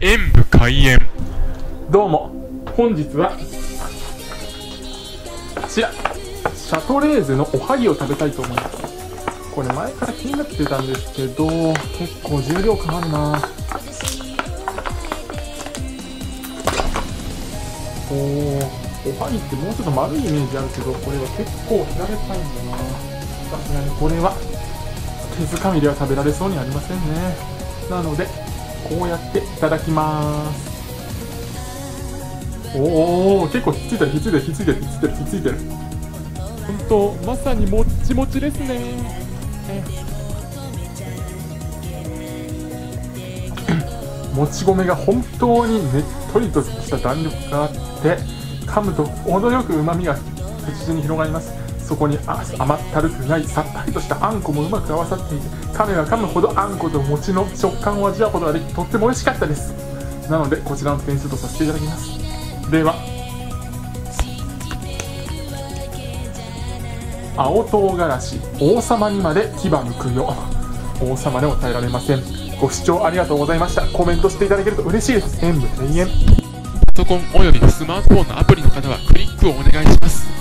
演武開演。 どうも、本日はこちらシャトレーゼのおはぎを食べたいと思います。これ前から気になってたんですけど、結構重量感あるな。おはぎってもうちょっと丸いイメージあるけど、これは結構平べったいんだな。さすがにこれは手づかみでは食べられそうにありませんね。なのでこうやっていただきます。おお、結構ひっついてるひっついてるひっついてるひっついてるひっついてる。本当まさにもっちもちですね。もち米が本当にねっとりとした弾力があって、噛むと程よくうまみが口に広がります。そこに甘ったるくないさっぱりとしたあんこもうまく合わさっていて、噛めば噛むほどあんこと餅の食感を味わうことができ、とっても美味しかったです。なのでこちらの点数とさせていただきます。では青唐辛子王様にまで牙むくよ。王様でも耐えられません。ご視聴ありがとうございました。コメントしていただけると嬉しいです。演武閉園。 パソコンおよびスマートフォンのアプリの方はクリックをお願いします。